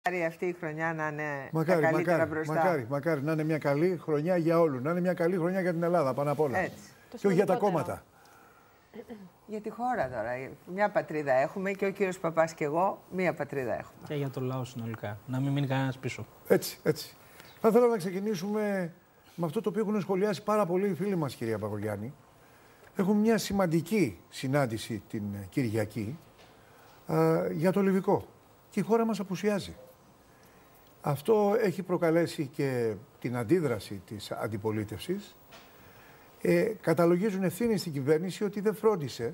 Αυτή η χρονιά να είναι τα καλύτερα μπροστά. Μακάρι να είναι μια καλή χρονιά για όλους. Να είναι μια καλή χρονιά για την Ελλάδα πάνω απ' όλα. Έτσι. Και όχι για τα κόμματα. Για τη χώρα τώρα. Μια πατρίδα έχουμε και ο κύριος Παπάς και εγώ μια πατρίδα έχουμε. Και για το λαό συνολικά. Να μην μείνει κανένας πίσω. Έτσι. Θα ήθελα να ξεκινήσουμε με αυτό το οποίο έχουν σχολιάσει πάρα πολλοί οι φίλοι μας, κυρία Μπακογιάννη. Έχουμε μια σημαντική συνάντηση την Κυριακή για το Λιβικό. Και η χώρα μας απουσιάζει. Αυτό έχει προκαλέσει και την αντίδραση της αντιπολίτευσης. Καταλογίζουν ευθύνη στην κυβέρνηση ότι δεν φρόντισε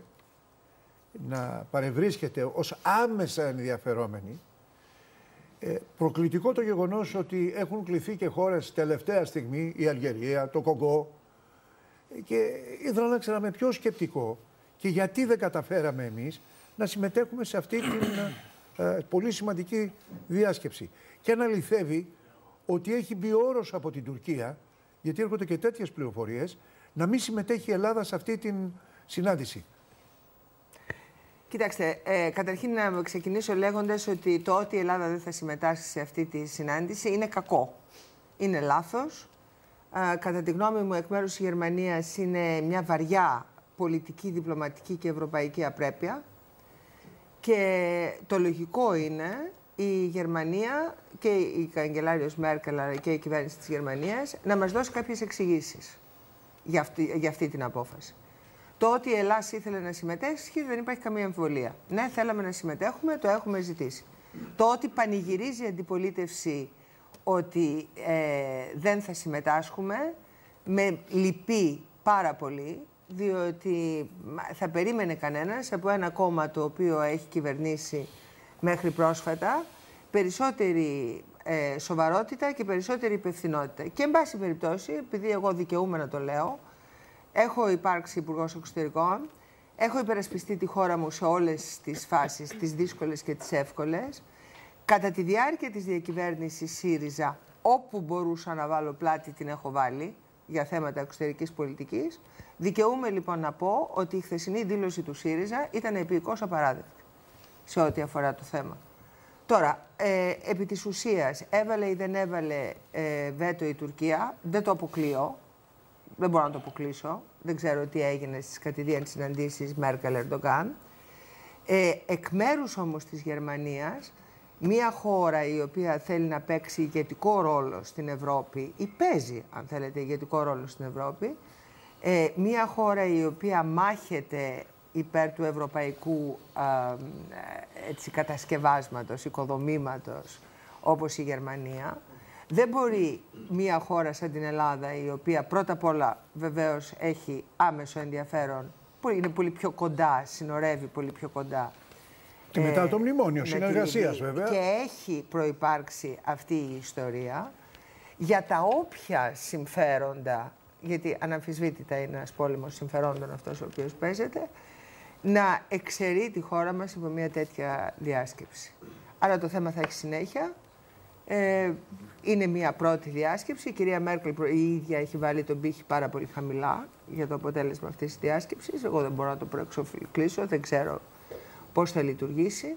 να παρευρίσκεται ως άμεσα ενδιαφερόμενη. Προκλητικό το γεγονός ότι έχουν κληθεί και χώρες τελευταία στιγμή, η Αλγερία, το Κογκό, και ήθελα να ξέρω με ποιο σκεπτικό και γιατί δεν καταφέραμε εμείς να συμμετέχουμε σε αυτή την πολύ σημαντική διάσκεψη. Και αν αληθεύει ότι έχει μπει όρος από την Τουρκία, γιατί έρχονται και τέτοιες πληροφορίες, να μην συμμετέχει η Ελλάδα σε αυτή την συνάντηση. Κοιτάξτε, καταρχήν να ξεκινήσω λέγοντας ότι το ότι η Ελλάδα δεν θα συμμετάσχει σε αυτή τη συνάντηση είναι κακό. Είναι λάθος. Κατά τη γνώμη μου, εκ μέρους της Γερμανίας είναι μια βαριά πολιτική, διπλωματική και ευρωπαϊκή απρέπεια. Και το λογικό είναι η Γερμανία και η καγκελάριος Μέρκελ αλλά και η κυβέρνηση της Γερμανίας να μας δώσει κάποιες εξηγήσεις για αυτή την απόφαση. Το ότι η Ελλάδα ήθελε να συμμετέχει δεν υπάρχει καμία αμφιβολία. Ναι, θέλαμε να συμμετέχουμε, το έχουμε ζητήσει. Το ότι πανηγυρίζει η αντιπολίτευση ότι δεν θα συμμετάσχουμε με λυπεί πάρα πολύ, διότι θα περίμενε κανένας από ένα κόμμα το οποίο έχει κυβερνήσει μέχρι πρόσφατα περισσότερη σοβαρότητα και περισσότερη υπευθυνότητα. Και εν πάση περιπτώσει, επειδή εγώ δικαιούμαι να το λέω, έχω υπάρξει υπουργός εξωτερικών, έχω υπερασπιστεί τη χώρα μου σε όλες τις φάσεις, τις δύσκολες και τις εύκολες. Κατά τη διάρκεια της διακυβέρνησης ΣΥΡΙΖΑ, όπου μπορούσα να βάλω πλάτη την έχω βάλει για θέματα εξωτερικής πολιτικής. Δικαιούμαι λοιπόν να πω ότι η χθεσινή δήλωση του ΣΥΡΙΖΑ ήταν επικώς απαράδεκτη σε ό,τι αφορά το θέμα. Τώρα, επί της ουσίας, έβαλε ή δεν έβαλε βέτο η Τουρκία, δεν το αποκλείω, δεν μπορώ να το αποκλείσω, δεν ξέρω τι έγινε στις κατηδίαν συναντήσεις Μέρκελ-Ερντογκάν. Εκ μέρους όμως της Γερμανίας, μια χώρα η οποία θέλει να παίξει ηγετικό ρόλο στην Ευρώπη, ή παίζει, αν θέλετε, ηγετικό ρόλο στην Ευρώπη, μια χώρα η οποία μάχεται υπέρ του ευρωπαϊκού κατασκευάσματος, οικοδομήματος, όπως η Γερμανία, δεν μπορεί μια χώρα σαν την Ελλάδα, η οποία πρώτα απ' όλα βεβαίως έχει άμεσο ενδιαφέρον, που είναι πολύ πιο κοντά, συνορεύει πολύ πιο κοντά, και μετά το μνημόνιο συνεργασίας βέβαια. Και έχει προϋπάρξει αυτή η ιστορία για τα όποια συμφέροντα, γιατί αναμφισβήτητα είναι ένας πόλεμος συμφερόντων αυτός ο οποίος παίζεται, να εξαιρεί τη χώρα μας από μια τέτοια διάσκεψη. Άρα το θέμα θα έχει συνέχεια. Είναι μια πρώτη διάσκεψη. Η κυρία Μέρκελ η ίδια έχει βάλει τον πύχη πάρα πολύ χαμηλά για το αποτέλεσμα αυτής της διάσκεψης. Εγώ δεν μπορώ να το προεξοφλήσω, δεν ξέρω πώς θα λειτουργήσει.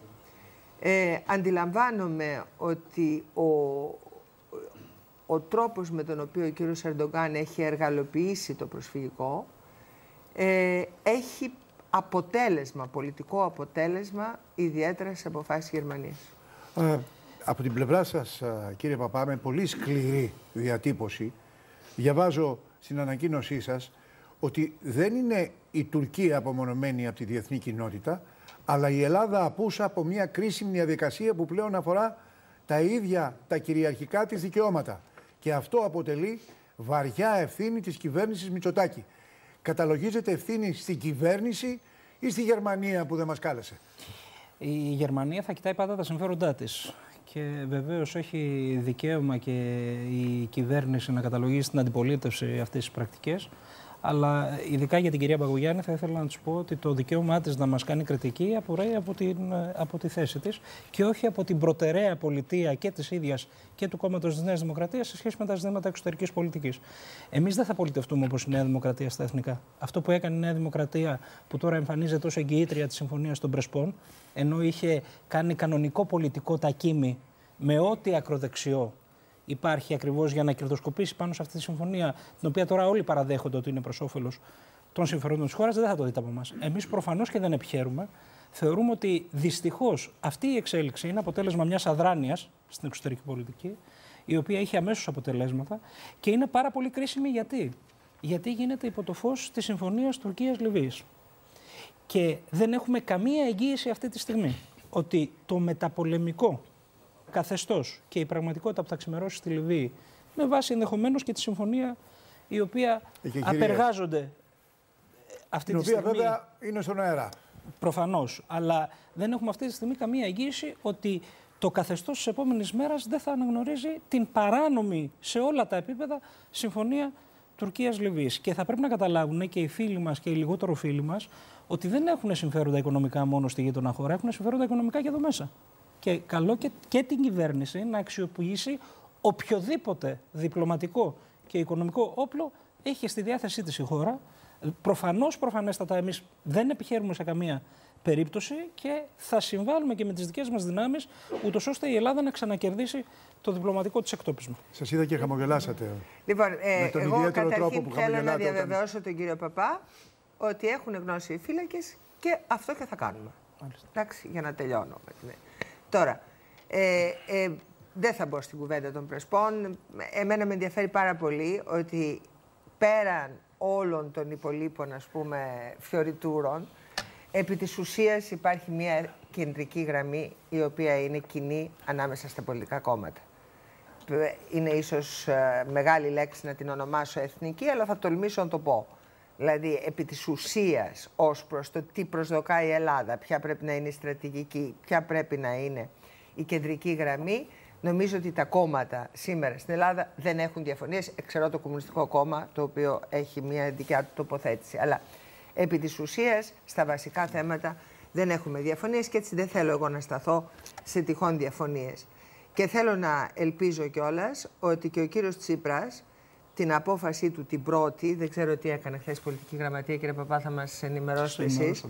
Αντιλαμβάνομαι ότι ο τρόπος με τον οποίο ο κύριος Ερντογκάν έχει εργαλοποιήσει το προσφυγικό έχει αποτέλεσμα, πολιτικό αποτέλεσμα, ιδιαίτερα στις αποφάσεις της Γερμανίας. Από την πλευρά σας, κύριε Παπά, με πολύ σκληρή διατύπωση, διαβάζω στην ανακοίνωσή σας ότι δεν είναι η Τουρκία απομονωμένη από τη διεθνή κοινότητα, αλλά η Ελλάδα απούσα από μια κρίσιμη διαδικασία που πλέον αφορά τα ίδια τα κυριαρχικά της δικαιώματα. Και αυτό αποτελεί βαριά ευθύνη της κυβέρνησης Μητσοτάκη. Καταλογίζεται ευθύνη στην κυβέρνηση ή στη Γερμανία που δεν μας κάλεσε? Η Γερμανία θα κοιτάει πάντα τα συμφέροντά της. Και βεβαίως έχει δικαίωμα και η κυβέρνηση να καταλογίσει την αντιπολίτευση αυτές τις πρακτικές. Αλλά ειδικά για την κυρία Μπακογιάννη θα ήθελα να της πω ότι το δικαίωμά της να μας κάνει κριτική απορρέει από τη θέση της και όχι από την προτεραία πολιτεία και της ίδιας και του κόμματος της Νέας Δημοκρατίας σε σχέση με τα ζητήματα εξωτερικής πολιτικής. Εμείς δεν θα πολιτευτούμε όπως η Νέα Δημοκρατία στα εθνικά. Αυτό που έκανε η Νέα Δημοκρατία, που τώρα εμφανίζεται ως εγγυήτρια της Συμφωνίας των Πρεσπών, ενώ είχε κάνει κανονικό πολιτικό τακίμι με ό,τι ακροδεξιό υπάρχει ακριβώς για να κερδοσκοπήσει πάνω σε αυτή τη συμφωνία, την οποία τώρα όλοι παραδέχονται ότι είναι προς όφελος των συμφερόντων της χώρας, δεν θα το δείτε από εμάς. Εμείς προφανώς και δεν επιχαίρουμε. Θεωρούμε ότι δυστυχώς αυτή η εξέλιξη είναι αποτέλεσμα μιας αδράνειας στην εξωτερική πολιτική, η οποία είχε αμέσως αποτελέσματα και είναι πάρα πολύ κρίσιμη γιατί γίνεται υπό το φως της συμφωνίας Τουρκίας-Λιβύης. Και δεν έχουμε καμία εγγύηση αυτή τη στιγμή ότι το μεταπολεμικό καθεστώς και η πραγματικότητα που θα ξημερώσει στη Λιβύη, με βάση ενδεχομένως και τη συμφωνία η οποία απεργάζονται αυτή τη στιγμή. Η οποία βέβαια είναι στον αέρα. Προφανώς. Αλλά δεν έχουμε αυτή τη στιγμή καμία εγγύηση ότι το καθεστώς της επόμενης μέρας δεν θα αναγνωρίζει την παράνομη σε όλα τα επίπεδα συμφωνία Τουρκίας-Λιβύης. Και θα πρέπει να καταλάβουν και οι φίλοι μας και οι λιγότερο φίλοι μας ότι δεν έχουν συμφέροντα οικονομικά μόνο στη γείτονα χώρα, έχουν συμφέροντα οικονομικά και εδώ μέσα. Και καλό και την κυβέρνηση να αξιοποιήσει οποιοδήποτε διπλωματικό και οικονομικό όπλο έχει στη διάθεσή της η χώρα. Προφανέστατα εμείς δεν επιχαίρουμε σε καμία περίπτωση και θα συμβάλλουμε και με τις δικές μας δυνάμεις, ούτως ώστε η Ελλάδα να ξανακερδίσει το διπλωματικό της εκτόπισμα. Σας είδα και χαμογελάσατε. Λοιπόν, με τον εγώ ιδιαίτερο τρόπο καταρχήν που θέλω να διαβεβαιώσω τον κύριο Παπά ότι έχουν γνώση οι φύλακες και αυτό και θα κάνουμε. Εντάξει, για να τελειώνω. Τώρα, δεν θα μπω στην κουβέντα των Πρεσπών. Εμένα με ενδιαφέρει πάρα πολύ ότι πέραν όλων των υπολείπων, ας πούμε, φιωριτούρων, επί της ουσίας υπάρχει μια κεντρική γραμμή η οποία είναι κοινή ανάμεσα στα πολιτικά κόμματα. Είναι ίσως μεγάλη λέξη να την ονομάσω εθνική, αλλά θα τολμήσω να το πω. Δηλαδή, επί της ουσίας, ως προς το τι προσδοκάει η Ελλάδα, ποια πρέπει να είναι η στρατηγική, ποια πρέπει να είναι η κεντρική γραμμή, νομίζω ότι τα κόμματα σήμερα στην Ελλάδα δεν έχουν διαφωνίες, εξαιρώ το Κομμουνιστικό Κόμμα, το οποίο έχει μια δικιά του τοποθέτηση. Αλλά επί της ουσίας, στα βασικά θέματα δεν έχουμε διαφωνίες και έτσι δεν θέλω εγώ να σταθώ σε τυχόν διαφωνίες. Και θέλω να ελπίζω κιόλας ότι και ο κύριος Τσίπρας την απόφασή του την πρώτη, δεν ξέρω τι έκανε χθες η πολιτική γραμματεία, κύριε Παπά, θα μας ενημερώσετε εσείς,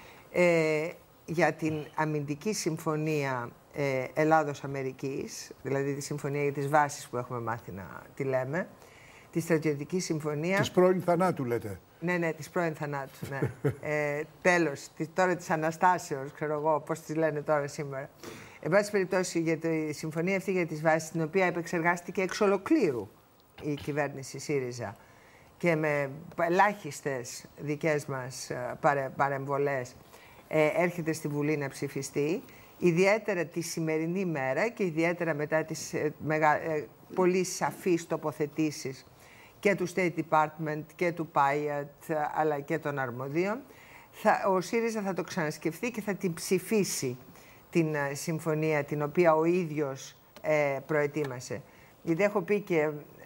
για την αμυντική συμφωνία Ελλάδος-Αμερικής, δηλαδή τη συμφωνία για τις βάσεις που έχουμε μάθει να τη λέμε, τη στρατιωτική συμφωνία... Της πρώην θανάτου λέτε. Ναι, της πρώην θανάτου, ναι. Τέλος, τώρα της Αναστάσεως, ξέρω εγώ πώς τη λένε τώρα σήμερα. Εν πάση περιπτώσει, για τη συμφωνία αυτή για τις βάσεις, την οποία επεξεργάστηκε εξ ολοκλήρου η κυβέρνηση ΣΥΡΙΖΑ και με ελάχιστες δικές μας παρεμβολές έρχεται στη Βουλή να ψηφιστεί, ιδιαίτερα τη σημερινή μέρα και ιδιαίτερα μετά τις πολύ σαφείς τοποθετήσεις και του State Department και του ΠΑΙΑΤ αλλά και των αρμοδίων, ο ΣΥΡΙΖΑ θα το ξανασκεφτεί και θα την ψηφίσει την συμφωνία την οποία ο ίδιος προετοίμασε. Γιατί έχω πει και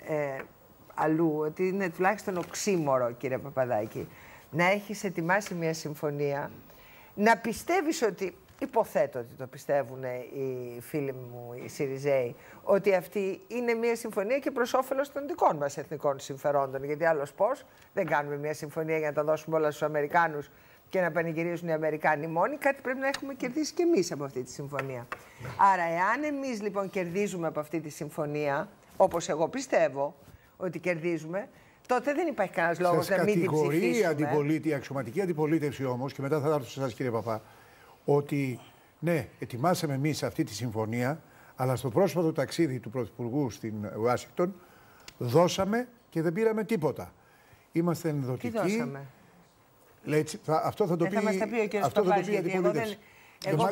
αλλού ότι είναι τουλάχιστον οξύμορο, κύριε Παπαδάκη, να έχεις ετοιμάσει μια συμφωνία, να πιστεύεις ότι, υποθέτω ότι το πιστεύουν οι φίλοι μου, οι ΣΥΡΙΖΕΙ, ότι αυτή είναι μια συμφωνία και προς όφελος των δικών μας εθνικών συμφερόντων. Γιατί άλλως πώς, δεν κάνουμε μια συμφωνία για να τα δώσουμε όλα στους Αμερικάνους και να πανηγυρίζουν οι Αμερικάνοι μόνοι. Κάτι πρέπει να έχουμε κερδίσει και εμείς από αυτή τη συμφωνία. Άρα, εάν εμείς λοιπόν κερδίζουμε από αυτή τη συμφωνία, όπως εγώ πιστεύω ότι κερδίζουμε, τότε δεν υπάρχει κανένας λόγος να μην την ψηφίσουμε. Η αξιωματική αντιπολίτευση όμως, και μετά θα έρθω σε εσάς κύριε Παπά, ότι ναι, ετοιμάσαμε εμείς αυτή τη συμφωνία, αλλά στο πρόσφατο ταξίδι του Πρωθυπουργού στην Ουάσιγκτον δώσαμε και δεν πήραμε τίποτα. Είμαστε ενδοτικοί. Τι δώσαμε? Λέει, αυτό θα το πει, θα μας τα πει ο κύριος Παπάς, γιατί εγώ δεν... Εγώ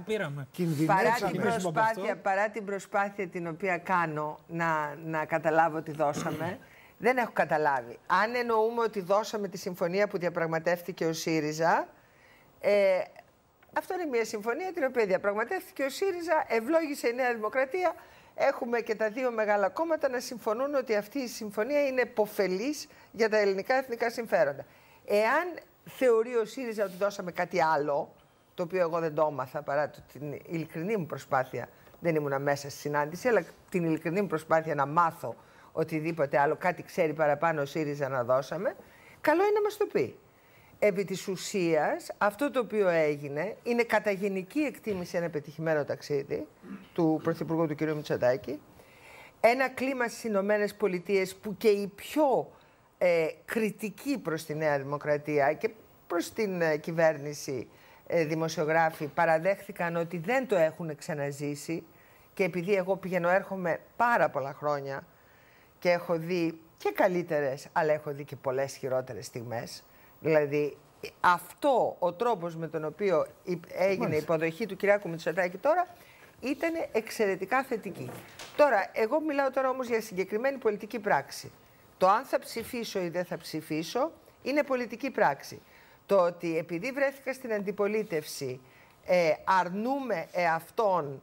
παρά την προσπάθεια την οποία κάνω να καταλάβω ότι δώσαμε, δεν έχω καταλάβει. Αν εννοούμε ότι δώσαμε τη συμφωνία που διαπραγματεύτηκε ο ΣΥΡΙΖΑ, αυτό είναι μια συμφωνία την οποία διαπραγματεύτηκε ο ΣΥΡΙΖΑ, ευλόγησε η Νέα Δημοκρατία. Έχουμε και τα δύο μεγάλα κόμματα να συμφωνούν ότι αυτή η συμφωνία είναι υποφελής για τα ελληνικά εθνικά συμφέροντα. Εάν θεωρεί ο ΣΥΡΙΖΑ ότι δώσαμε κάτι άλλο, το οποίο εγώ δεν το έμαθα παρά την ειλικρινή μου προσπάθεια, δεν ήμουνα μέσα στη συνάντηση, αλλά την ειλικρινή μου προσπάθεια να μάθω οτιδήποτε άλλο, κάτι ξέρει παραπάνω ο ΣΥΡΙΖΑ να δώσαμε, καλό είναι να μας το πει. επί της ουσίας, αυτό το οποίο έγινε είναι κατά γενική εκτίμηση ένα πετυχημένο ταξίδι του Πρωθυπουργού του κ. Μητσοτάκη. Ένα κλίμα στις Ηνωμένες Πολιτείες που και οι πιο κριτικοί προς τη Νέα Δημοκρατία και προς την κυβέρνηση δημοσιογράφοι παραδέχθηκαν ότι δεν το έχουν ξαναζήσει, και επειδή εγώ έρχομαι πάρα πολλά χρόνια και έχω δει και καλύτερες, αλλά έχω δει και πολλές χειρότερες στιγμές. Δηλαδή, αυτό ο τρόπος με τον οποίο έγινε η υποδοχή του Κυριάκου Μητσοτάκη τώρα ήταν εξαιρετικά θετική. Τώρα, εγώ μιλάω τώρα όμως για συγκεκριμένη πολιτική πράξη. Το αν θα ψηφίσω ή δεν θα ψηφίσω είναι πολιτική πράξη. Το ότι επειδή βρέθηκα στην αντιπολίτευση αρνούμε εαυτόν,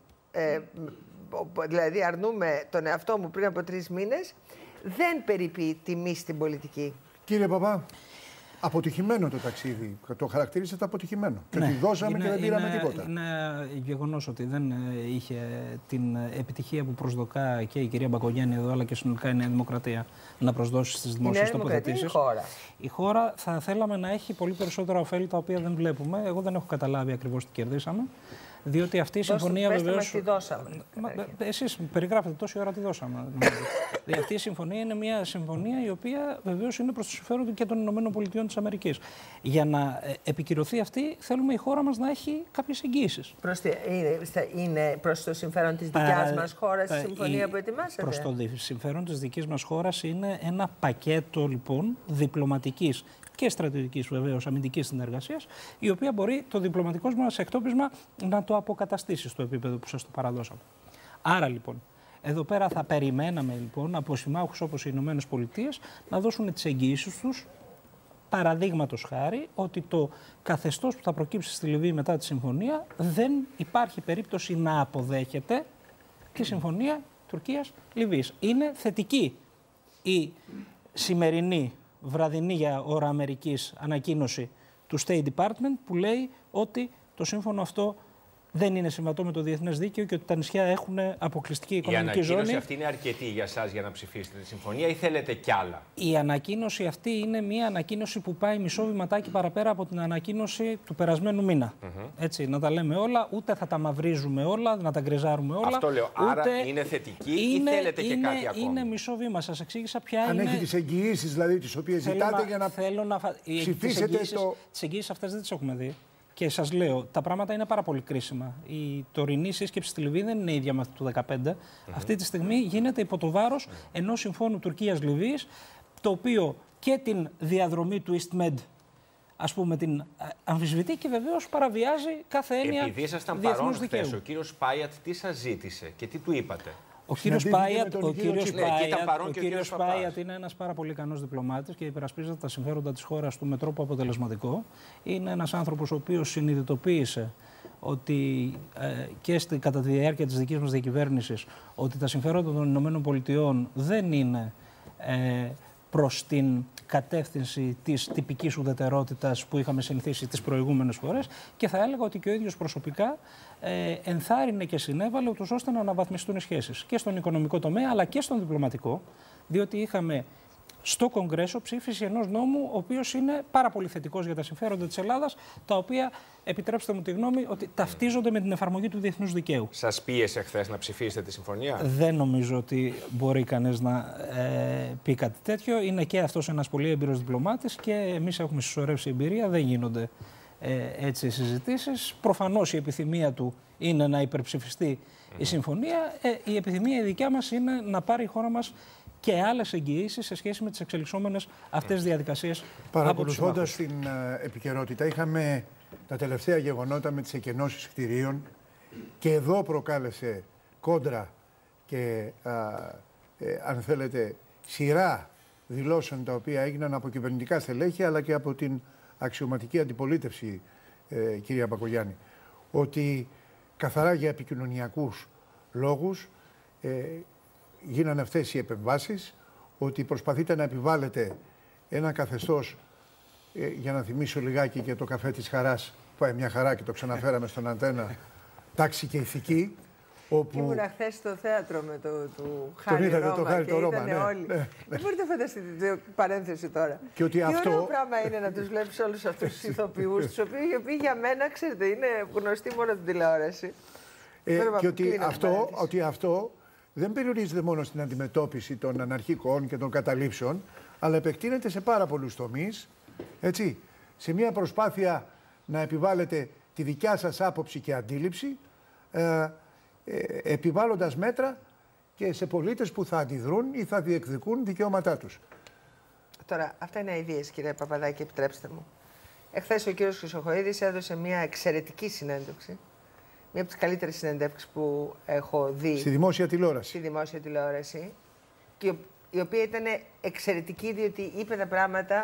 δηλαδή αρνούμε τον εαυτό μου πριν από 3 μήνες, δεν περιποιεί τιμή στην πολιτική. Κύριε Παπά, αποτυχημένο το ταξίδι. Το χαρακτηρίσατε αποτυχημένο. Και ότι δώσαμε και δεν πήραμε τίποτα. Είναι γεγονός ότι δεν είχε την επιτυχία που προσδοκά και η κυρία Μπακογιάννη εδώ, αλλά και συνολικά η Νέα Δημοκρατία να προσδώσει στις δημόσιες τοποθετήσεις. Η χώρα θα θέλαμε να έχει πολύ περισσότερα ωφέλη τα οποία δεν βλέπουμε. Εγώ δεν έχω καταλάβει ακριβώς τι κερδίσαμε. Διότι αυτή η συμφωνία βεβαίως. Τη δώσαμε. Εσείς περιγράφετε τόση ώρα τι δώσαμε. Δηλαδή αυτή η συμφωνία είναι μια συμφωνία η οποία βεβαίως είναι προς το συμφέρον και των ΗΠΑ. Για να επικυρωθεί αυτή, θέλουμε η χώρα μας να έχει κάποιες εγγύησεις. Είναι προς το συμφέρον της δικιάς μας χώρας η συμφωνία που ετοιμάσατε? Προς το συμφέρον της δικής μας χώρας είναι ένα πακέτο λοιπόν διπλωματικής και στρατιωτικής βεβαίως αμυντικής συνεργασίας, η οποία μπορεί το διπλωματικό μας εκτόπισμα να το αποκαταστήσει στο επίπεδο που σας το παραδώσαμε. Άρα λοιπόν, εδώ πέρα θα περιμέναμε λοιπόν από συμμάχους όπως οι Ηνωμένες Πολιτείες να δώσουν τις εγγυήσεις τους, παραδείγματος χάρη, ότι το καθεστώς που θα προκύψει στη Λιβύη μετά τη συμφωνία δεν υπάρχει περίπτωση να αποδέχεται τη συμφωνία Τουρκίας-Λιβύης. Είναι θετική η σημερινή βραδινή για ώρα Αμερικής ανακοίνωση του State Department που λέει ότι το σύμφωνο αυτό δεν είναι συμβατό με το διεθνές δίκαιο και ότι τα νησιά έχουν αποκλειστική οικονομική ζώνη. Η ανακοίνωση αυτή είναι αρκετή για εσάς για να ψηφίσετε τη συμφωνία ή θέλετε κι άλλα? Η ανακοίνωση αυτή είναι μια ανακοίνωση που πάει μισό βηματάκι παραπέρα από την ανακοίνωση του περασμένου μήνα. Έτσι, να τα λέμε όλα, ούτε θα τα μαυρίζουμε όλα, να τα γκρεζάρουμε όλα. Αυτό λέω. Άρα είναι θετική ή θέλετε και κάτι ακόμη? Είναι μισό βήμα. Σας εξήγησα ποια αν είναι. Αν έχει τις εγγυήσεις δηλαδή τις οποίες ζητάτε για να ψηφίσετε το. Τις εγγυήσεις αυτές δεν τις έχουμε δει. Και σας λέω, τα πράγματα είναι πάρα πολύ κρίσιμα. Η τωρινή σύσκεψη στη Λιβύη δεν είναι η ίδια με αυτή του 2015. Αυτή τη στιγμή γίνεται υπό το βάρος ενός συμφώνου Τουρκίας-Λιβύης, το οποίο και την διαδρομή του EastMed, ας πούμε, την αμφισβητεί και βεβαίως παραβιάζει κάθε έννοια. Επειδή ήσασταν παρόν χθες, ο κύριος Πάιατ τι σας ζήτησε και τι του είπατε? Ο κύριος Πάιατ είναι ένας πάρα πολύ ικανός διπλωμάτης και υπερασπίζεται τα συμφέροντα της χώρας του με τρόπο αποτελεσματικό. Είναι ένας άνθρωπος ο οποίος συνειδητοποίησε ότι κατά τη διάρκεια της δικής μας διακυβέρνησης ότι τα συμφέροντα των ΗΠΑ δεν είναι προς την κατεύθυνση της τυπικής ουδετερότητας που είχαμε συνηθίσει τις προηγούμενες φορές, και θα έλεγα ότι και ο ίδιος προσωπικά ενθάρρυνε και συνέβαλε ούτως ώστε να αναβαθμιστούν οι σχέσεις και στον οικονομικό τομέα αλλά και στον διπλωματικό, διότι είχαμε στο Κογκρέσο ψήφιση ενός νόμου ο οποίος είναι πάρα πολύ θετικός για τα συμφέροντα της Ελλάδας, τα οποία, επιτρέψτε μου τη γνώμη, ότι ταυτίζονται με την εφαρμογή του διεθνούς δικαίου. Σας πίεσε χθες να ψηφίσετε τη συμφωνία? Δεν νομίζω ότι μπορεί κανείς να πει κάτι τέτοιο. Είναι και αυτός ένας πολύ έμπειρος διπλωμάτης και εμείς έχουμε συσσωρεύσει εμπειρία. Δεν γίνονται έτσι συζητήσεις. Προφανώς η επιθυμία του είναι να υπερψηφιστεί η συμφωνία. Η επιθυμία η δικιά μας είναι να πάρει η χώρα μας και άλλες εγγυήσεις σε σχέση με τις εξελισσόμενες αυτές διαδικασίες. Παρακολουθώντας την επικαιρότητα, είχαμε τα τελευταία γεγονότα με τις εκενώσεις κτηρίων και εδώ προκάλεσε κόντρα και αν θέλετε σειρά δηλώσεων τα οποία έγιναν από κυβερνητικά στελέχη αλλά και από την αξιωματική αντιπολίτευση, κυρία Μπακογιάννη, ότι καθαρά για επικοινωνιακούς λόγους γίνανε αυτές οι επεμβάσεις, ότι προσπαθείτε να επιβάλλετε ένα καθεστώς, για να θυμίσω λιγάκι και το καφέ της χαράς, πάει μια χαρά και το ξαναφέραμε στον αντένα, τάξη και ηθική, Όπου... Ήμουνα χθες στο θέατρο με του Χάρη Ρώμα και ήταν όλοι. Ναι. Δεν μπορείτε να φανταστείτε την παρένθεση τώρα. Και ότι αυτό... ωραίο πράγμα είναι να τους βλέπεις όλους αυτούς τους ηθοποιούς, τους οποίοι για μένα, ξέρετε, είναι γνωστοί μόνο την τηλεόραση. Και ότι αυτό δεν περιορίζεται μόνο στην αντιμετώπιση των αναρχικών και των καταλήψεων, αλλά επεκτείνεται σε πάρα πολλούς τομείς, έτσι, σε μια προσπάθεια να επιβάλλετε τη δικιά σας άποψη και αντίληψη, επιβάλλοντας μέτρα και σε πολίτες που θα αντιδρούν ή θα διεκδικούν δικαιώματά τους. Τώρα, αυτά είναι αηδίες, κύριε Παπαδάκη, επιτρέψτε μου. Εχθές ο κύριος Χρυσοχοΐδης έδωσε μια εξαιρετική συνέντευξη. Μία από τις καλύτερες συνεντεύξεις που έχω δει. Στη δημόσια τηλεόραση. Στη δημόσια τηλεόραση. Και η οποία ήταν εξαιρετική, διότι είπε τα πράγματα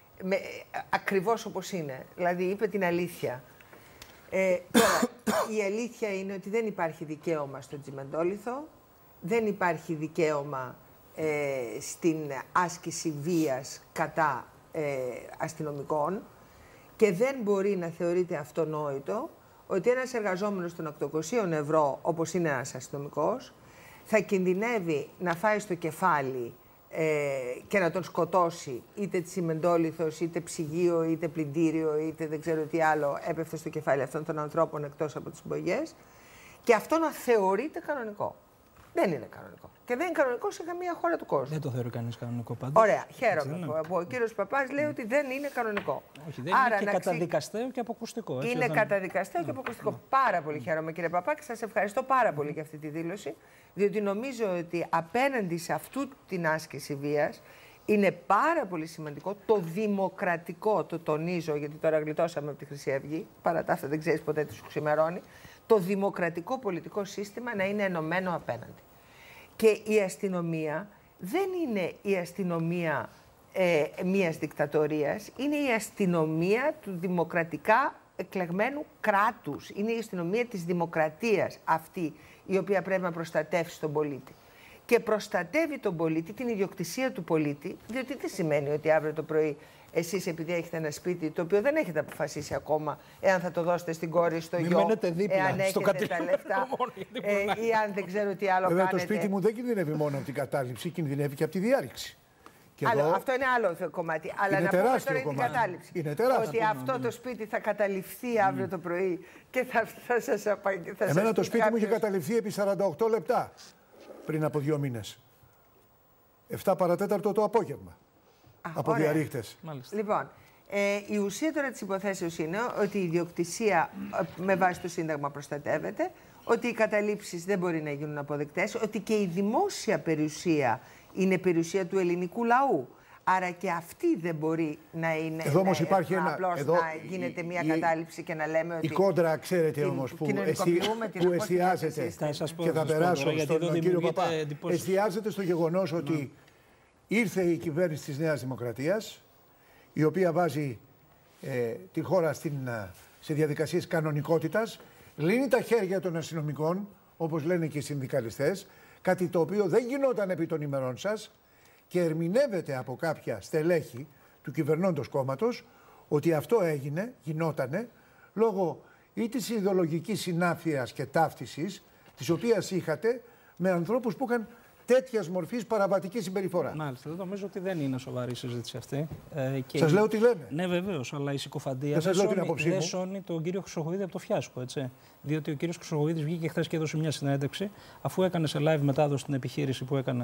ακριβώς όπως είναι. Δηλαδή, είπε την αλήθεια. Τώρα, η αλήθεια είναι ότι δεν υπάρχει δικαίωμα στο τσιμεντόλιθο, δεν υπάρχει δικαίωμα στην άσκηση βίας κατά αστυνομικών και δεν μπορεί να θεωρείται αυτονόητο ότι ένας εργαζόμενος των 800 ευρώ, όπως είναι ένας αστυνομικός, θα κινδυνεύει να φάει στο κεφάλι και να τον σκοτώσει είτε τσιμεντόλιθος, είτε ψυγείο, είτε πλυντήριο, είτε δεν ξέρω τι άλλο έπεφτε στο κεφάλι αυτών των ανθρώπων εκτός από τις μπογιές, και αυτό να θεωρείται κανονικό. Δεν είναι κανονικό. Και δεν είναι κανονικό σε καμία χώρα του κόσμου. Δεν το θεωρεί κανείς κανονικό πάντως. Ωραία, χαίρομαι που ο κύριος Παπάς λέει ότι δεν είναι κανονικό. Όχι, δεν είναι και καταδικαστέο και αποκουστικό. Έτσι, είναι καταδικαστέο και αποκουστικό. Πάρα πολύ χαίρομαι, κύριε Παπά, και σας ευχαριστώ πάρα πολύ για αυτή τη δήλωση, διότι νομίζω ότι απέναντι σε αυτού την άσκηση βίας είναι πάρα πολύ σημαντικό το δημοκρατικό, το τονίζω, γιατί τώρα γλιτώσαμε από τη Χρυσή Αυγή, παρά τα αυτά δεν ξέρεις ποτέ τι σου ξημερώνει, το δημοκρατικό πολιτικό σύστημα να είναι ενωμένο απέναντι. Και η αστυνομία δεν είναι η αστυνομία μιας δικτατορίας, είναι η αστυνομία του δημοκρατικά εκλεγμένου κράτους. Είναι η αστυνομία της δημοκρατίας αυτή η οποία πρέπει να προστατεύσει τον πολίτη. Και προστατεύει τον πολίτη, την ιδιοκτησία του πολίτη, διότι τι σημαίνει ότι αύριο το πρωί εσείς, επειδή έχετε ένα σπίτι το οποίο δεν έχετε αποφασίσει ακόμα εάν θα το δώσετε στην κόρη, στο γιο, εάν έχετε τα λεφτά ή αν δεν ξέρω τι άλλο Βέβαια, κάνετε. το σπίτι μου δεν κινδυνεύει μόνο από την κατάληψη, κινδυνεύει και από τη διάρρηξη. Αυτό είναι άλλο κομμάτι. Αλλά να πούμε τώρα για την κατάληψη. Είναι τεράστιο. Ότι αυτό το σπίτι θα καταληφθεί αύριο το πρωί και θα σας απαγγελθεί. Εμένα το σπίτι μου είχε καταληφθεί επί 48 λεπτά πριν από 2 μήνες. 7 παρατέταρτο το απόγευμα. Από διαρρήχτες. Λοιπόν, η ουσία τώρα της υποθέσεως είναι ότι η ιδιοκτησία με βάση το Σύνταγμα προστατεύεται, ότι οι καταλήψεις δεν μπορεί να γίνουν αποδεκτές, ότι και η δημόσια περιουσία είναι περιουσία του ελληνικού λαού. Άρα και αυτή δεν μπορεί να είναι. Εδώ όμως υπάρχει απλώς να γίνεται μια κατάληψη και να λέμε ότι. Η κόντρα, ξέρετε όμως, που εστιάζεται. Και θα περάσω στον κύριο Παπά. Εστιάζεται στο γεγονός ότι ήρθε η κυβέρνηση της Νέας Δημοκρατίας, η οποία βάζει τη χώρα σε διαδικασίες κανονικότητας, λύνει τα χέρια των αστυνομικών, όπως λένε και οι συνδικαλιστές, κάτι το οποίο δεν γινόταν επί των ημερών σας και ερμηνεύεται από κάποια στελέχη του κυβερνώντος κόμματος ότι αυτό γινότανε λόγω ή της ιδεολογικής συνάφειας και ταύτισης, της οποίας είχατε με ανθρώπους που είχαν τέτοιας μορφής παραβατική συμπεριφορά. Μάλιστα. Δεν νομίζω ότι δεν είναι σοβαρή η συζήτηση αυτή. Σας λέω τι λένε. Ναι, βεβαίως, αλλά η συκοφαντία δεν σώνει τον κύριο Χρυσοχοΐδη από το φιάσκο. Έτσι. Διότι ο κύριος Χρυσοχοΐδης βγήκε χθες και έδωσε μια συνέντευξη, αφού έκανε σε live μετάδοση την επιχείρηση που έκανε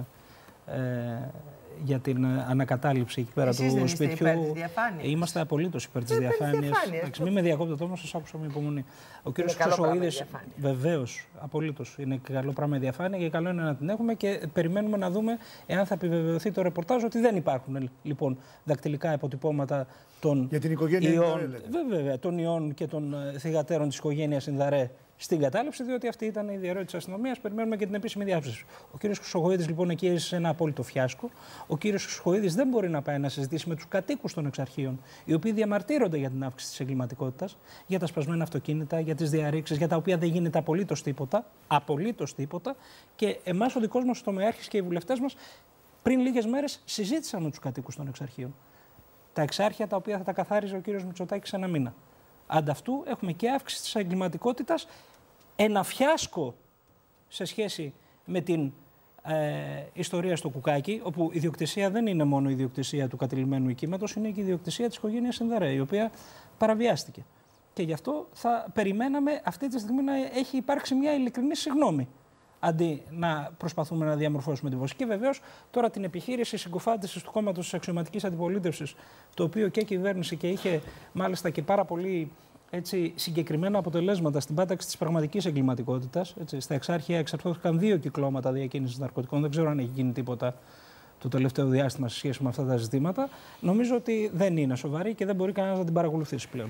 για την ανακατάληψη εκεί πέρα του σπιτιού. Είμαστε απολύτως υπέρ της διαφάνειας. Μην με διακόπτετε όμως, σας άκουσα με υπομονή. Ο κύριος Χρυσοχοΐδης, βεβαίως, απολύτως είναι καλό πράγμα η διαφάνεια και καλό είναι να την έχουμε και περιμένουμε να δούμε εάν θα επιβεβαιωθεί το ρεπορτάζ ότι δεν υπάρχουν λοιπόν δακτυλικά αποτυπώματα των ιών, βέβαια, των ιών και των θυγατέρων της οικογένειας Ινδαρέ στην κατάληψη, διότι αυτή ήταν η διαρροή της αστυνομίας. Περιμένουμε και την επίσημη διάψευση. Ο κύριος Χρυσοχοΐδης λοιπόν εκεί έζησε ένα απόλυτο φιάσκο. Ο κύριος Χρυσοχοΐδης δεν μπορεί να πάει να συζητήσει με τους κατοίκους των εξαρχείων, οι οποίοι διαμαρτύρονται για την αύξηση της εγκληματικότητας, για τα σπασμένα αυτοκίνητα, για τις διαρρήξεις, για τα οποία δεν γίνεται απολύτως τίποτα. Απολύτως τίποτα. Και εμάς ο δικός μας τομεάρχης και οι βουλευτές μας πριν λίγες μέρες συζήτησαν με τους κατοίκους των εξαρχείων. Τα εξάρχεια τα οποία θα τα καθάριζε ο κύριος Μητσοτάκης ένα μήνα. Ανταυτού έχουμε και αύξηση της εγκληματικότητας, ένα φιάσκο σε σχέση με την ιστορία στο Κουκάκι, όπου η ιδιοκτησία δεν είναι μόνο η ιδιοκτησία του κατηλημένου οικίματος, είναι και η ιδιοκτησία της οικογένειας Συνδαρέ, η οποία παραβιάστηκε. Και γι' αυτό θα περιμέναμε αυτή τη στιγμή να έχει υπάρξει μια ειλικρινή συγγνώμη, αντί να προσπαθούμε να διαμορφώσουμε τη βόση. Και βεβαίως τώρα την επιχείρηση συγκοφάντησης του κόμματος της αξιωματικής αντιπολίτευσης, το οποίο και κυβέρνησε και είχε μάλιστα και πάρα πολύ συγκεκριμένα αποτελέσματα στην πάταξη της πραγματικής εγκληματικότητας. Στα Εξάρχεια εξαρθώθηκαν 2 κυκλώματα διακίνησης ναρκωτικών. Δεν ξέρω αν έχει γίνει τίποτα το τελευταίο διάστημα σε σχέση με αυτά τα ζητήματα. Νομίζω ότι δεν είναι σοβαρή και δεν μπορεί κανένας να την παρακολουθήσει πλέον.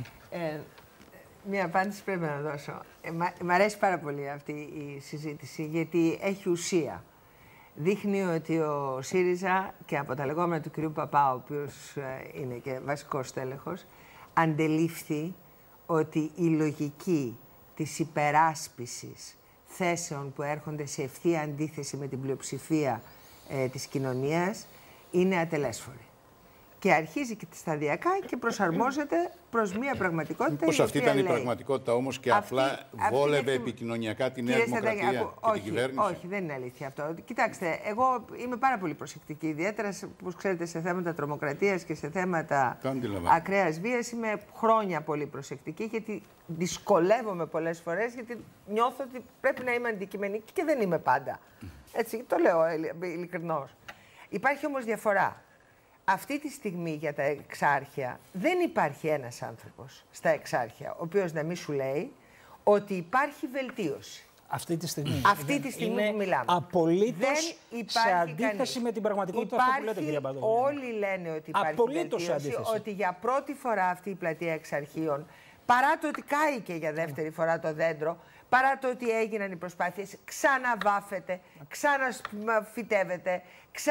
Μία απάντηση πρέπει να δώσω. Μ' αρέσει πάρα πολύ αυτή η συζήτηση, γιατί έχει ουσία. Δείχνει ότι ο ΣΥΡΙΖΑ και από τα λεγόμενα του κ. Παπά, ο οποίος είναι και βασικός τέλεχος, αντελήφθη ότι η λογική της υπεράσπισης θέσεων που έρχονται σε ευθεία αντίθεση με την πλειοψηφία της κοινωνίας είναι ατελέσφορη. Και αρχίζει και σταδιακά και προσαρμόζεται προς μια πραγματικότητα. Πώς αυτή ήταν η πραγματικότητα όμως και απλά βόλευε επικοινωνιακά τη Νέα Δημοκρατία και την κυβέρνηση? Όχι, δεν είναι αλήθεια αυτό. Κοιτάξτε, εγώ είμαι πάρα πολύ προσεκτική, ιδιαίτερα όπως ξέρετε σε θέματα τρομοκρατίας και σε θέματα ακραίας βίας. Είμαι χρόνια πολύ προσεκτική, γιατί δυσκολεύομαι πολλές φορές, γιατί νιώθω ότι πρέπει να είμαι αντικειμενική και δεν είμαι πάντα. Έτσι, το λέω ειλικρινώς. Υπάρχει όμως διαφορά. Αυτή τη στιγμή για τα Εξάρχεια δεν υπάρχει ένας άνθρωπος στα Εξάρχεια ο οποίος να μην σου λέει ότι υπάρχει βελτίωση. Αυτή τη στιγμή. Αυτή τη στιγμή που μιλάμε. Απολύτως σε αντίθεση με την πραγματικότητα αυτό που λέτε, κυρία Παντογιάννη. Όλοι λένε ότι υπάρχει βελτίωση, ότι για πρώτη φορά αυτή η πλατεία Εξαρχείων, παρά το ότι κάηκε για δεύτερη φορά το δέντρο, παρά το ότι έγιναν οι προσπάθειες, ξαναβάφεται, ξαναφυτεύεται,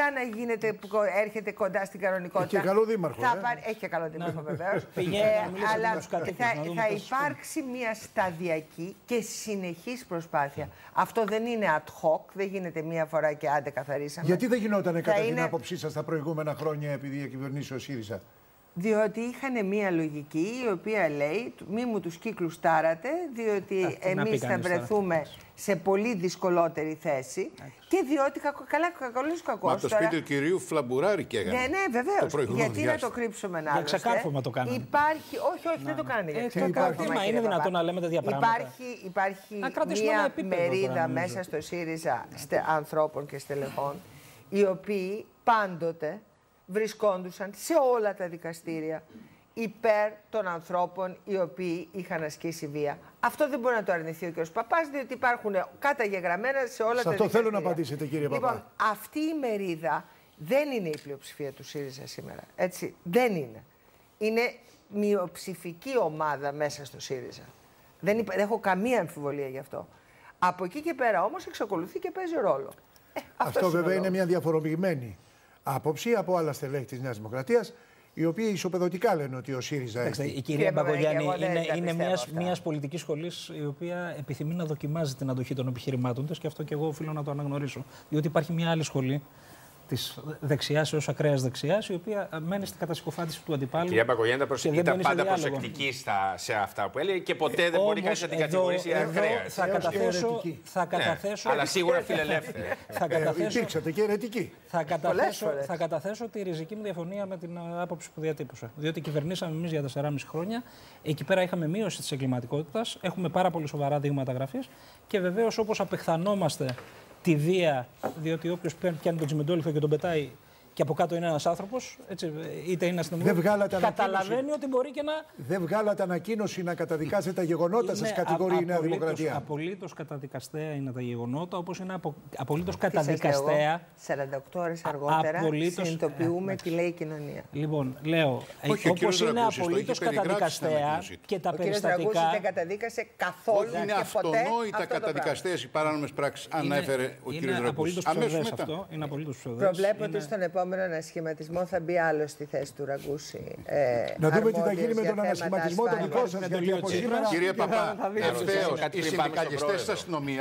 έρχεται κοντά στην κανονικότητα. Έχει και καλό δήμαρχο. Έχει και καλό δήμαρχο βεβαίως. Αλλά θα υπάρξει μια σταδιακή και συνεχής προσπάθεια. Αυτό δεν είναι ad hoc, δεν γίνεται μία φορά και άντε καθαρίσαμε. Γιατί δεν γινόταν κατά την άποψή σας τα προηγούμενα χρόνια επειδή διακυβερνήσει ο ΣΥΡΙΖΑ? Διότι είχαν μία λογική η οποία λέει μη μου τους κύκλους τάρατε, διότι εμείς θα βρεθούμε σε πολύ δυσκολότερη θέση και διότι κακό. Μα το σπίτι του κυρίου Φλαμπουράρη και έκανε. Ναι, βεβαίως. Γιατί να το κρύψουμε να άλλωστε. Για ξεκάρφωμα το κάνανε. Όχι, δεν το κάνει. Είναι δυνατόν να λέμε τέτοια πράγματα? Υπάρχει μία μερίδα μέσα στο ΣΥΡΙΖΑ ανθρώπων και στελεχών, οι οποίοι πάντοτε βρισκόντουσαν σε όλα τα δικαστήρια υπέρ των ανθρώπων οι οποίοι είχαν ασκήσει βία. Αυτό δεν μπορεί να το αρνηθεί ο κ. Παπάς, διότι υπάρχουν καταγεγραμμένα σε όλα τα δικαστήρια. Αυτό θέλω να απαντήσετε, κύριε Παπά. Λοιπόν, αυτή η μερίδα δεν είναι η πλειοψηφία του ΣΥΡΙΖΑ σήμερα. Έτσι, δεν είναι. Είναι μειοψηφική ομάδα μέσα στο ΣΥΡΙΖΑ. Δεν έχω καμία αμφιβολία γι' αυτό. Από εκεί και πέρα όμως εξακολουθεί και παίζει ρόλο. Αυτό βέβαια είναι μια διαφοροποιημένη άποψη από άλλα στελέχη της Νέας Δημοκρατίας, οι οποίοι ισοπεδωτικά λένε ότι ο ΣΥΡΙΖΑ έχει. Η κυρία Μπακογιάννη είναι μιας πολιτικής σχολής η οποία επιθυμεί να δοκιμάζει την αντοχή των επιχειρημάτων της και αυτό και εγώ οφείλω να το αναγνωρίσω. Διότι υπάρχει μια άλλη σχολή της δεξιάς έως ακραίας δεξιάς, η οποία μένει στην κατασκοφάτηση του αντιπάλου. Κυρία Μπακογιάννη ήταν πάντα προσεκτική σε αυτά που έλεγε και ποτέ δεν μπορεί κανείς να την κατηγορήσει ακραία. Θα καταθέσω. Αλλά σίγουρα φιλελεύθερη. Υπήρξατε και αιρετικοί. Θα καταθέσω τη ριζική μου διαφωνία με την άποψη που διατύπωσα. Διότι κυβερνήσαμε εμείς για 4,5 χρόνια. Εκεί πέρα είχαμε μείωση της εγκληματικότητας. Έχουμε πάρα πολύ σοβαρά δείγματα γραφής. Και βεβαίως όπως απεχθανόμαστε τη βία, διότι όποιος πιάνει τον τσιμεντόλιθο και τον πετάει και από κάτω είναι ένας άνθρωπος, είτε είναι αστυνομικός, καταλαβαίνει ότι μπορεί και να... Δεν βγάλατε ανακοίνωση να καταδικάσετε τα γεγονότα, σας κατηγορεί η Νέα Δημοκρατία. Απολύτως καταδικαστέα είναι τα γεγονότα, όπως είναι απολύτως καταδικαστέα. 48 ώρες αργότερα συνειδητοποιούμε τι λέει η κοινωνία. Λοιπόν, λέω, όπως είναι απολύτως καταδικαστέα και τα περιστατικά... Ο κ. Δραγούσης δεν καταδίκασε καθόλου είναι αυτονόητα καταδικαστέες οι παράνομες πράξεις, ανέφερε ο κ. Δραγούσης. Είναι απολύτως ψευδές. Προβλέπω ότι στον επόμενο ανασχηματισμό θα μπει άλλο στη θέση του Ραγκούση. Να δούμε τι θα γίνει με τον ανασχηματισμό το δικό σας. Κύριε Παπά, ευθέως οι συνδικαλιστές της αστυνομίας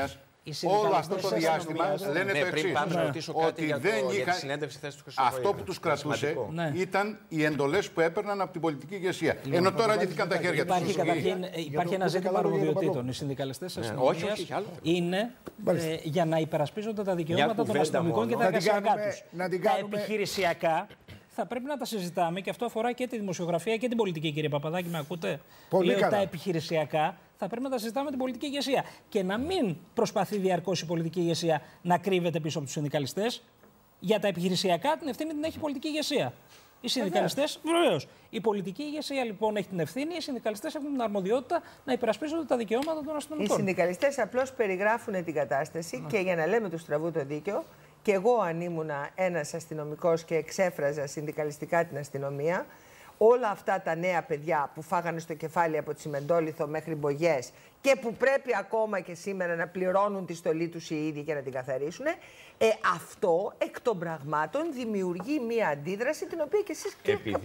όλο αυτό το διάστημα λένε το εξής. Ότι δεν είχαν. Αυτό που τους κρατούσε ήταν οι εντολές που έπαιρναν από την πολιτική ηγεσία. Ενώ τώρα λύθηκαν τα χέρια τους. Υπάρχει ένα ζήτημα αρμοδιοτήτων. Οι συνδικαλιστές της αστυνομίας είναι για να υπερασπίζονται τα δικαιώματα των αστυνομικών και τα εργασιακά τους. Τα επιχειρησιακά θα πρέπει να τα συζητάμε και αυτό αφορά και τη δημοσιογραφία και την πολιτική, κύριε Παπαδάκη. Με ακούτε? Λέω τα επιχειρησιακά θα πρέπει να τα συζητάμε με την πολιτική ηγεσία. Και να μην προσπαθεί διαρκώς η πολιτική ηγεσία να κρύβεται πίσω από τους συνδικαλιστές. Για τα επιχειρησιακά την ευθύνη την έχει η πολιτική ηγεσία. Οι συνδικαλιστές, βεβαίως. Η πολιτική ηγεσία λοιπόν έχει την ευθύνη, οι συνδικαλιστές έχουν την αρμοδιότητα να υπερασπίζονται τα δικαιώματα των αστυνομικών. Οι συνδικαλιστές απλώς περιγράφουν την κατάσταση και για να λέμε του στραβού το δίκαιο, και εγώ αν ήμουνα ένας αστυνομικός και εξέφραζα συνδικαλιστικά την αστυνομία, όλα αυτά τα νέα παιδιά που φάγανε στο κεφάλι από τσιμεντόλιθο μέχρι μπογιές και που πρέπει ακόμα και σήμερα να πληρώνουν τη στολή τους οι ίδιοι και να την καθαρίσουν, αυτό εκ των πραγμάτων δημιουργεί μία αντίδραση την οποία και εσείς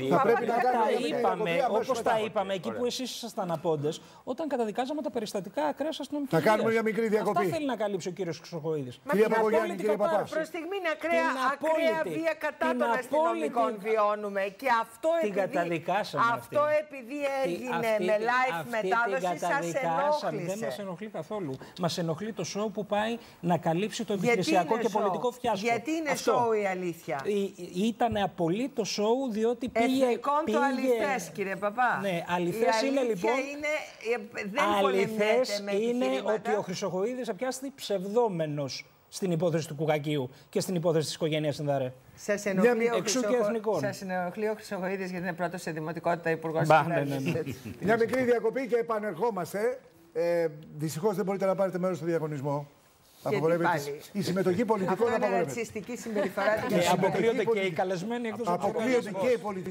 όπως τα είπαμε εκεί που εσείς ήσασταν απόντες, όταν καταδικάζαμε τα περιστατικά ακραίας αστυνομικής βίας. Θα κάνουμε μια μικρή διακοπή. Αυτά θέλει να καλύψει ο κύριος Χρυσοχοΐδης. Κύριε Παπαγιάννη, κύριε Παπά. Προς στιγμή ακραία βία κατά των αστυνομικών βιώνουμε. Και αυτό επειδή έγινε με live μετάδοση σας ενόχλησε. Δεν μας ενοχλεί καθόλου. Μας ενοχλεί το σοου που πάει να καλύψει το επιχειρησιακό και πολιτικό φιάσκο. Γιατί είναι σοου η αλήθεια? Ήταν απολύτως σοου διότι πήγε... Εθνικών το αληθές, κύριε Παπά. Ναι, αληθές είναι λοιπόν... Αληθές είναι ότι ο Χρυσοχοΐδης απιάστη ψευδόμενος στην υπόθεση του Κουκακίου και στην υπόθεση της οικογένειας Συνδαρέ. Σας ενοχλεί ο Χρυσοχοΐδης γιατί είναι πρώτος σε δημοτικότητα υπουργός κυβέρνησης. Μια μικρή διακοπή και επανερχόμαστε. Δυστυχώς δεν μπορείτε να πάρετε μέρος στο διαγωνισμό. Η συμμετοχή πολιτικών απαγορεύεται. Αυτό είναι ρατσιστική συμπεριφορά. Αποκλείονται και οι καλεσμένοι εκτός από